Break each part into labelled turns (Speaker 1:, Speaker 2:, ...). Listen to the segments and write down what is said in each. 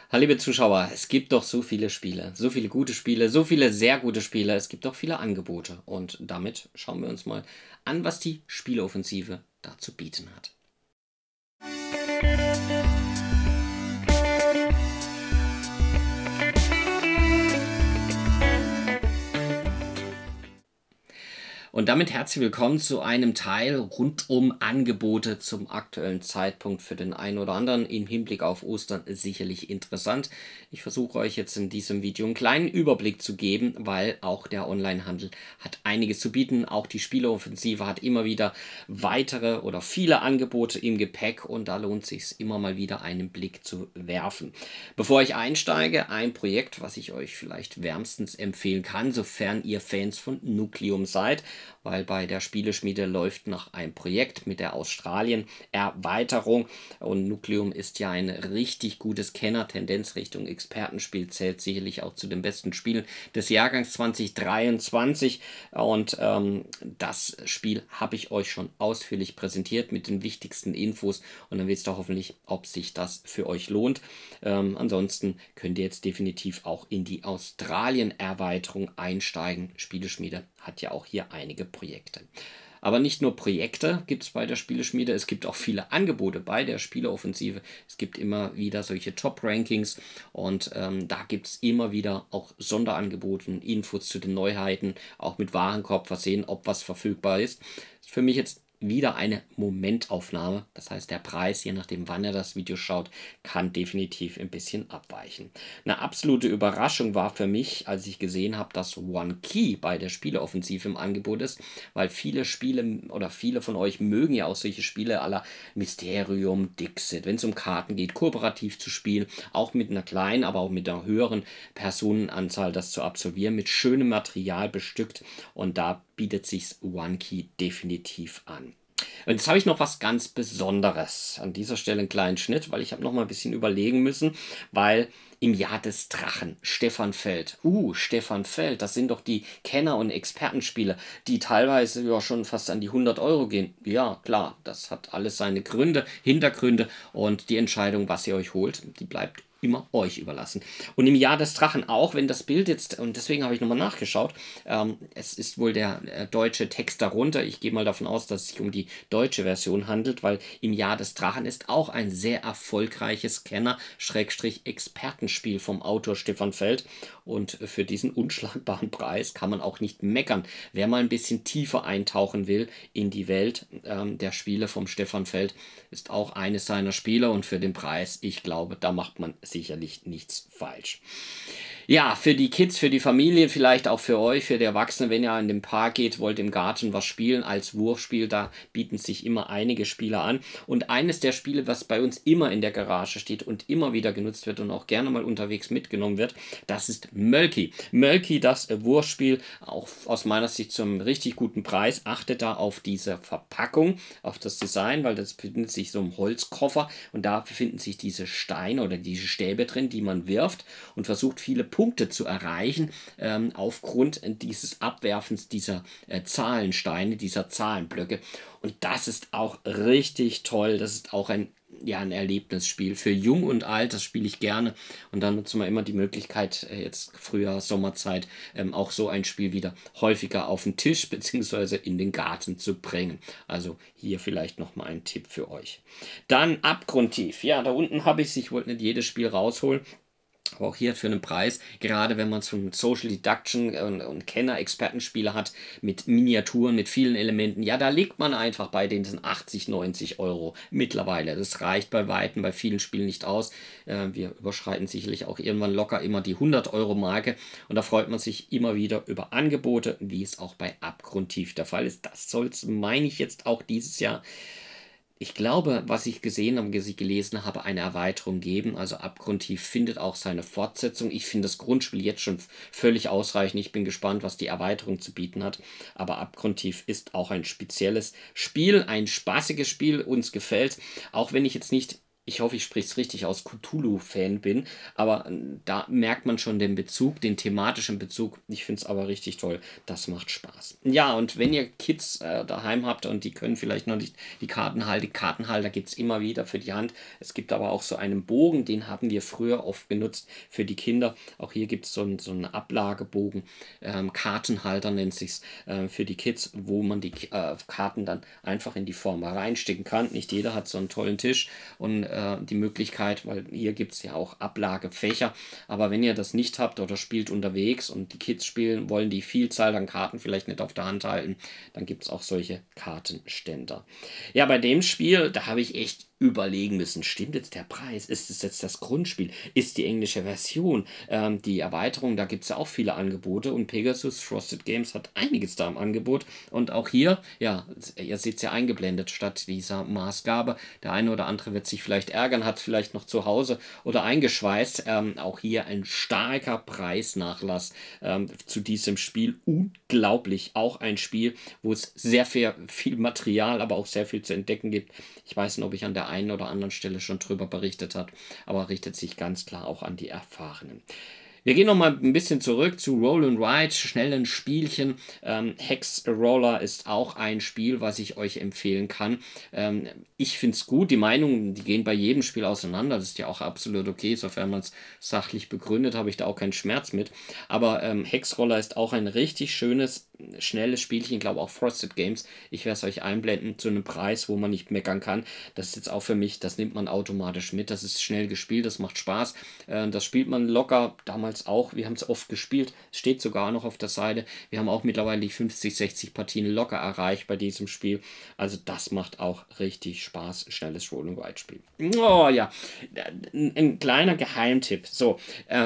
Speaker 1: Hallo liebe Zuschauer, es gibt doch so viele Spiele, so viele gute Spiele, so viele sehr gute Spiele, es gibt doch viele Angebote und damit schauen wir uns mal an, was die Spieleoffensive da zu bieten hat. Und damit herzlich willkommen zu einem Teil rund um Angebote zum aktuellen Zeitpunkt für den einen oder anderen im Hinblick auf Ostern sicherlich interessant. Ich versuche euch jetzt in diesem Video einen kleinen Überblick zu geben, weil auch der Onlinehandel hat einiges zu bieten. Auch die Spieleoffensive hat immer wieder weitere oder viele Angebote im Gepäck und da lohnt es sich immer mal wieder einen Blick zu werfen. Bevor ich einsteige, ein Projekt, was ich euch vielleicht wärmstens empfehlen kann, sofern ihr Fans von Nukleum seid, weil bei der Spieleschmiede läuft noch ein Projekt mit der Australien-Erweiterung und Nukleum ist ja ein richtig gutes Kenner-Tendenz Richtung Expertenspiel, zählt sicherlich auch zu den besten Spielen des Jahrgangs 2023 und das Spiel habe ich euch schon ausführlich präsentiert mit den wichtigsten Infos und dann wisst ihr hoffentlich, ob sich das für euch lohnt. Ansonsten könnt ihr jetzt definitiv auch in die Australien-Erweiterung einsteigen. Spieleschmiede hat ja auch hier einige Projekte. Aber nicht nur Projekte gibt es bei der Spieleschmiede, es gibt auch viele Angebote bei der Spieleoffensive. Es gibt immer wieder solche Top-Rankings und da gibt es immer wieder auch Sonderangebote, Infos zu den Neuheiten, auch mit Warenkorb versehen, ob was verfügbar ist. Das ist für mich jetzt wieder eine Momentaufnahme. Das heißt, der Preis, je nachdem wann ihr das Video schaut, kann definitiv ein bisschen abweichen. Eine absolute Überraschung war für mich, als ich gesehen habe, dass One Key bei der Spieleoffensive im Angebot ist, weil viele Spiele oder viele von euch mögen ja auch solche Spiele à la Mysterium, Dixit, wenn es um Karten geht, kooperativ zu spielen, auch mit einer kleinen, aber auch mit einer höheren Personenanzahl das zu absolvieren, mit schönem Material bestückt und da bietet sich One Key definitiv an. Und jetzt habe ich noch was ganz Besonderes. An dieser Stelle einen kleinen Schnitt, weil ich habe noch mal ein bisschen überlegen müssen, weil im Jahr des Drachen, Stefan Feld. Stefan Feld, das sind doch die Kenner- und Expertenspiele, die teilweise ja schon fast an die 100 Euro gehen. Ja, klar, das hat alles seine Gründe, Hintergründe und die Entscheidung, was ihr euch holt, die bleibt immer euch überlassen. Und im Jahr des Drachen auch, wenn das Bild jetzt, und deswegen habe ich nochmal nachgeschaut, es ist wohl der deutsche Text darunter. Ich gehe mal davon aus, dass es sich um die deutsche Version handelt, weil im Jahr des Drachen ist auch ein sehr erfolgreiches Kenner-Expertenspiel vom Autor Stefan Feld. Und für diesen unschlagbaren Preis kann man auch nicht meckern. Wer mal ein bisschen tiefer eintauchen will in die Welt der Spiele vom Stefan Feld, ist auch eines seiner Spiele und für den Preis, ich glaube, da macht man sicherlich nichts falsch. Ja, für die Kids, für die Familie, vielleicht auch für euch, für die Erwachsenen, wenn ihr in den Park geht, wollt im Garten was spielen als Wurfspiel, da bieten sich immer einige Spiele an. Und eines der Spiele, was bei uns immer in der Garage steht und immer wieder genutzt wird und auch gerne mal unterwegs mitgenommen wird, das ist Mölki. Mölki, das Wurfspiel, auch aus meiner Sicht zum richtig guten Preis. Achtet da auf diese Verpackung, auf das Design, weil das befindet sich so im Holzkoffer und da befinden sich diese Steine oder diese Stäbe drin, die man wirft und versucht viele Punkte zu erreichen aufgrund dieses Abwerfens dieser Zahlensteine, dieser Zahlenblöcke. Und das ist auch richtig toll. Das ist auch ein Erlebnisspiel für Jung und Alt, das spiele ich gerne und dann nutzen wir immer die Möglichkeit, jetzt Frühjahr, Sommerzeit, auch so ein Spiel wieder häufiger auf den Tisch bzw. in den Garten zu bringen. Also hier vielleicht nochmal ein Tipp für euch. Dann Abgrundtief. Ja, da unten habe ich es, ich wollte nicht jedes Spiel rausholen. Aber auch hier für einen Preis, gerade wenn man es von Social Deduction und Kenner-Expertenspiele hat, mit Miniaturen, mit vielen Elementen, ja, da liegt man einfach bei den 80, 90 Euro mittlerweile. Das reicht bei Weitem bei vielen Spielen nicht aus. Wir überschreiten sicherlich auch irgendwann locker immer die 100-Euro-Marke und da freut man sich immer wieder über Angebote, wie es auch bei Abgrundtief der Fall ist. Das soll es, meine ich, jetzt auch dieses Jahr. Ich glaube, was ich gesehen und gelesen habe, eine Erweiterung geben. Also Abgrundtief findet auch seine Fortsetzung. Ich finde das Grundspiel jetzt schon völlig ausreichend. Ich bin gespannt, was die Erweiterung zu bieten hat. Aber Abgrundtief ist auch ein spezielles Spiel, ein spaßiges Spiel. Uns gefällt, auch wenn ich jetzt nicht ich hoffe, ich spreche es richtig aus, Cthulhu-Fan bin, aber da merkt man schon den Bezug, den thematischen Bezug. Ich finde es aber richtig toll. Das macht Spaß. Ja, und wenn ihr Kids daheim habt und die können vielleicht noch nicht die Kartenhalter gibt es immer wieder für die Hand. Es gibt aber auch so einen Bogen, den haben wir früher oft genutzt für die Kinder. Auch hier gibt es so einen Ablagebogen, Kartenhalter nennt sich's für die Kids, wo man die Karten dann einfach in die Form reinstecken kann. Nicht jeder hat so einen tollen Tisch und die Möglichkeit, weil hier gibt es ja auch Ablagefächer, aber wenn ihr das nicht habt oder spielt unterwegs und die Kids spielen, wollen die Vielzahl an Karten vielleicht nicht auf der Hand halten, dann gibt es auch solche Kartenständer. Ja, bei dem Spiel, da habe ich echt überlegen müssen, stimmt jetzt der Preis? Ist es jetzt das Grundspiel? Ist die englische Version? Die Erweiterung, da gibt es ja auch viele Angebote und Pegasus Frosted Games hat einiges da im Angebot und auch hier, ja, ihr seht es ja eingeblendet statt dieser Maßgabe. Der eine oder andere wird sich vielleicht ärgern, hat es vielleicht noch zu Hause oder eingeschweißt. Auch hier ein starker Preisnachlass zu diesem Spiel. Unglaublich, auch ein Spiel, wo es sehr viel Material, aber auch sehr viel zu entdecken gibt. Ich weiß nicht, ob ich an der einen oder anderen Stelle schon drüber berichtet habe, aber richtet sich ganz klar auch an die Erfahrenen. Wir gehen noch mal ein bisschen zurück zu Roll and Ride, schnellen Spielchen. Hex Roller ist auch ein Spiel, was ich euch empfehlen kann. Ich finde es gut. Die Meinungen, die gehen bei jedem Spiel auseinander. Das ist ja auch absolut okay, sofern man es sachlich begründet, habe ich da auch keinen Schmerz mit. Aber Hex Roller ist auch ein richtig schönes, schnelles Spielchen. Ich glaube auch Frosted Games. Ich werde es euch einblenden zu einem Preis, wo man nicht meckern kann. Das ist jetzt auch für mich, das nimmt man automatisch mit. Das ist schnell gespielt, das macht Spaß. Das spielt man locker, damals auch, wir haben es oft gespielt, steht sogar noch auf der Seite. Wir haben auch mittlerweile die 50, 60 Partien locker erreicht bei diesem Spiel. Also das macht auch richtig Spaß, schnelles Roll-and-Ride-Spiel. Oh ja, ein kleiner Geheimtipp. So,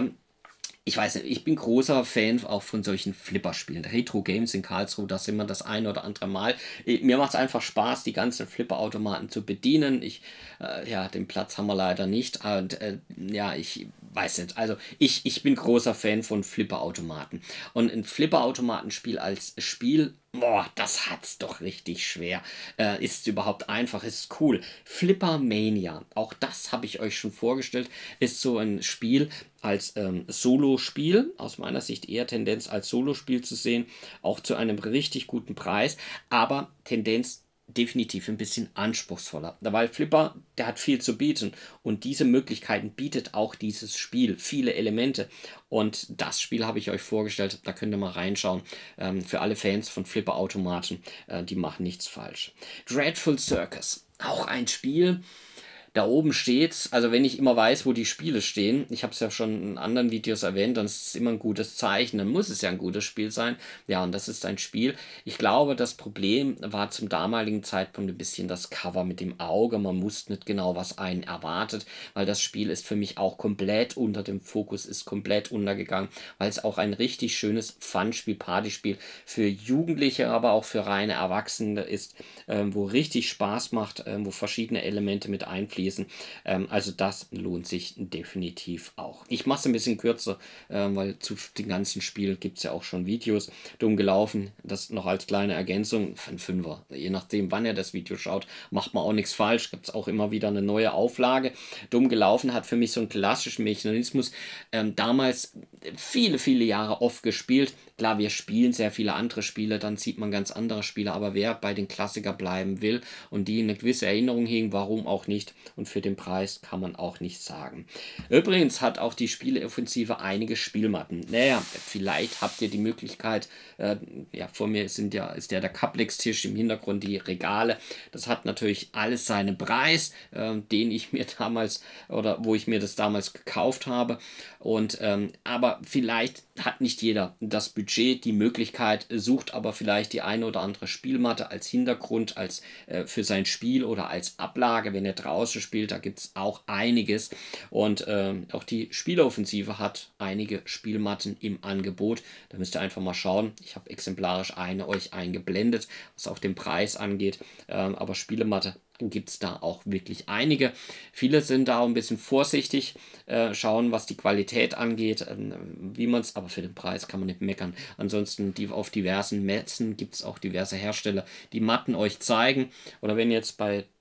Speaker 1: ich weiß nicht, ich bin großer Fan auch von solchen Flipperspielen. Retro Games in Karlsruhe, da sind wir das ein oder andere Mal. Mir macht es einfach Spaß, die ganzen Flipperautomaten zu bedienen. Ja, den Platz haben wir leider nicht. Und ja, ich weiß nicht. Also ich bin großer Fan von Flipperautomaten. Und ein Flipperautomatenspiel als Spiel, boah, das hat's doch richtig schwer. Ist es überhaupt einfach? Ist es cool? Flipper Mania, auch das habe ich euch schon vorgestellt, ist so ein Spiel als Solo-Spiel, aus meiner Sicht eher Tendenz als Solo-Spiel zu sehen, auch zu einem richtig guten Preis, aber Tendenz definitiv ein bisschen anspruchsvoller, weil Flipper, der hat viel zu bieten und diese Möglichkeiten bietet auch dieses Spiel, viele Elemente und das Spiel habe ich euch vorgestellt, da könnt ihr mal reinschauen, für alle Fans von Flipper-Automaten, die machen nichts falsch. Dreadful Circus, auch ein Spiel, da oben steht's, also wenn ich immer weiß, wo die Spiele stehen, ich habe es ja schon in anderen Videos erwähnt, dann ist es immer ein gutes Zeichen, dann muss es ja ein gutes Spiel sein. Ja, und das ist ein Spiel. Ich glaube, das Problem war zum damaligen Zeitpunkt ein bisschen das Cover mit dem Auge. Man wusste nicht genau, was einen erwartet, weil das Spiel ist für mich auch komplett unter dem Fokus, ist komplett untergegangen, weil es auch ein richtig schönes Fun-Spiel, Partyspiel für Jugendliche, aber auch für reine Erwachsene ist, wo richtig Spaß macht, wo verschiedene Elemente mit einfließen. Also das lohnt sich definitiv auch. Ich mache es ein bisschen kürzer, weil zu den ganzen Spielen gibt es ja auch schon Videos. Dumm gelaufen, das noch als kleine Ergänzung, für einen Fünfer. Je nachdem, wann ihr das Video schaut, macht man auch nichts falsch. Gibt es auch immer wieder eine neue Auflage. Dumm gelaufen hat für mich so einen klassischen Mechanismus. Damals viele, viele Jahre oft gespielt. Klar, wir spielen sehr viele andere Spiele, dann sieht man ganz andere Spiele, aber wer bei den Klassiker bleiben will und die eine gewisse Erinnerung hegen, warum auch nicht? Und für den Preis kann man auch nichts sagen. Übrigens hat auch die Spieleoffensive einige Spielmatten. Naja, vielleicht habt ihr die Möglichkeit, ja, vor mir ist der Caplex-Tisch, im Hintergrund die Regale. Das hat natürlich alles seinen Preis, den ich mir damals oder wo ich mir das damals gekauft habe. Und aber vielleicht hat nicht jeder das Budget, die Möglichkeit, sucht aber vielleicht die eine oder andere Spielmatte als Hintergrund, als für sein Spiel oder als Ablage, wenn er draußen spielt. Da gibt es auch einiges. Und auch die Spieleoffensive hat einige Spielmatten im Angebot. Da müsst ihr einfach mal schauen. Ich habe exemplarisch eine euch eingeblendet, was auch den Preis angeht. Aber Spielematte gibt es da auch wirklich einige. Viele sind da auch ein bisschen vorsichtig, schauen, was die Qualität angeht, wie man es, aber für den Preis kann man nicht meckern. Ansonsten auf diversen Messen gibt es auch diverse Hersteller, die Matten euch zeigen. Oder wenn ihr jetzt bei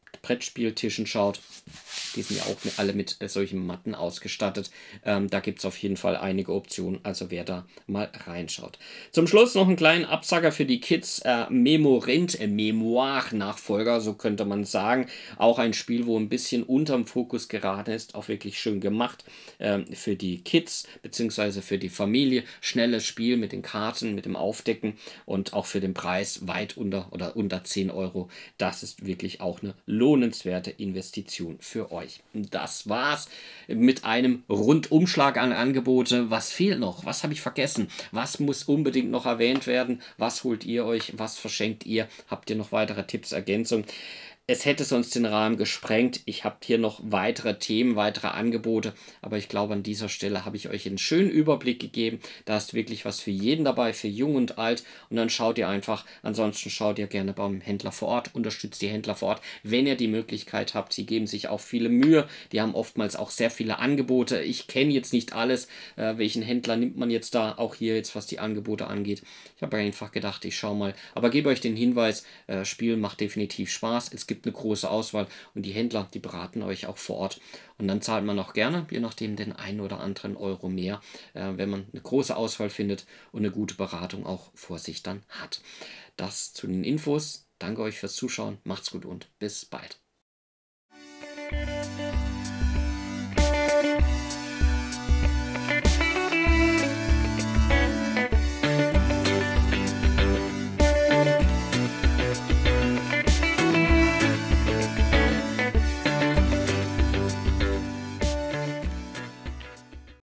Speaker 1: Brettspieltischen schaut. Die sind ja auch alle mit solchen Matten ausgestattet. Da gibt es auf jeden Fall einige Optionen, also wer da mal reinschaut. Zum Schluss noch einen kleinen Absager für die Kids. Memorint, Memoir-Nachfolger, so könnte man sagen. Auch ein Spiel, wo ein bisschen unterm Fokus geraten ist, auch wirklich schön gemacht. Für die Kids bzw. für die Familie. Schnelles Spiel mit den Karten, mit dem Aufdecken und auch für den Preis weit unter 10 Euro. Das ist wirklich auch eine lohnenswerte Investition für euch. Das war's mit einem Rundumschlag an Angebote. Was fehlt noch? Was habe ich vergessen? Was muss unbedingt noch erwähnt werden? Was holt ihr euch? Was verschenkt ihr? Habt ihr noch weitere Tipps, Ergänzungen? Es hätte sonst den Rahmen gesprengt. Ich habe hier noch weitere Themen, weitere Angebote, aber ich glaube, an dieser Stelle habe ich euch einen schönen Überblick gegeben. Da ist wirklich was für jeden dabei, für jung und alt. Und dann schaut ihr einfach, ansonsten schaut ihr gerne beim Händler vor Ort, unterstützt die Händler vor Ort, wenn ihr die Möglichkeit habt. Sie geben sich auch viele Mühe. Die haben oftmals auch sehr viele Angebote. Ich kenne jetzt nicht alles. Welchen Händler nimmt man jetzt da, auch hier jetzt, was die Angebote angeht. Ich habe einfach gedacht, ich schaue mal. Aber gebe euch den Hinweis, Spielen macht definitiv Spaß. Es gibt eine große Auswahl und die Händler, die beraten euch auch vor Ort. Und dann zahlt man auch gerne, je nachdem, den einen oder anderen Euro mehr, wenn man eine große Auswahl findet und eine gute Beratung auch vor sich dann hat. Das zu den Infos. Danke euch fürs Zuschauen. Macht's gut und bis bald.